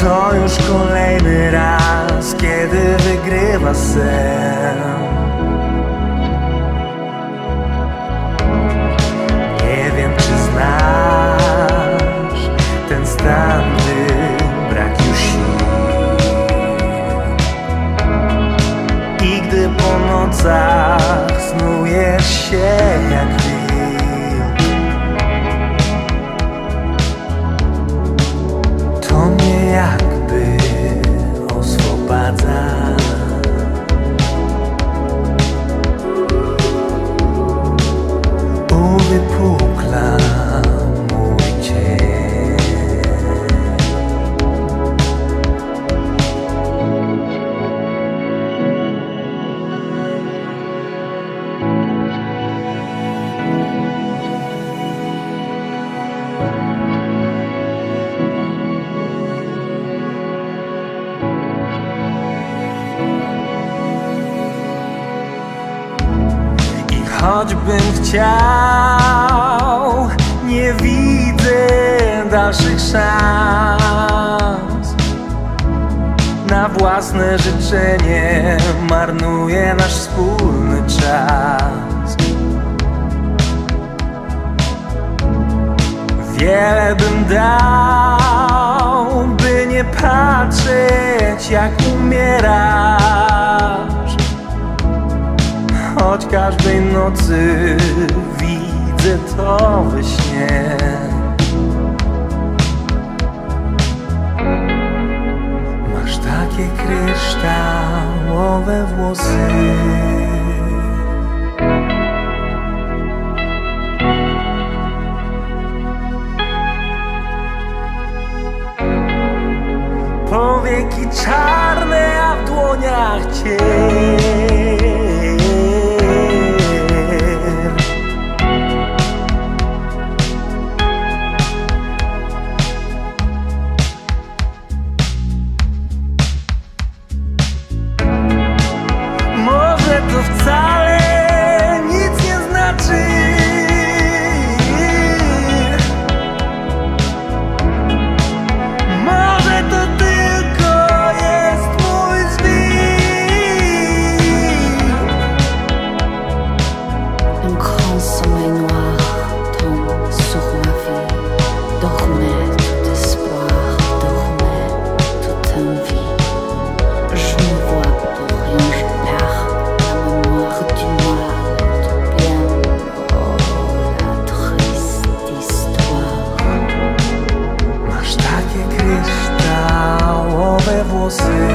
To już kolejny raz, kiedy wygrywa sen. Nie wiem, czy znasz ten stan, gdy brak już sił i gdy po nocach snujesz się jak wilk. To mnie jakby oswobadza. Uwypukla mój cień. Choćbym chciał, nie widzę dalszych szans. Na własne życzenie marnuję nasz wspólny czas. Wiele bym dał, by nie patrzeć, jak umierasz. Choć każdej nocy widzę to we śnie. Masz takie kryształowe włosy. Powieki czarne, a w dłoniach cień. To wcale nic nie znaczy. Może to tylko jest mój zwik. Un grand sommeil noir tombe sur ma vie. Dormait tout espoir, dormait toute envie. Je ne vois pour rien, je perds du mal, du bien, oh la triste histoire. Masz takie kryształowe włosy.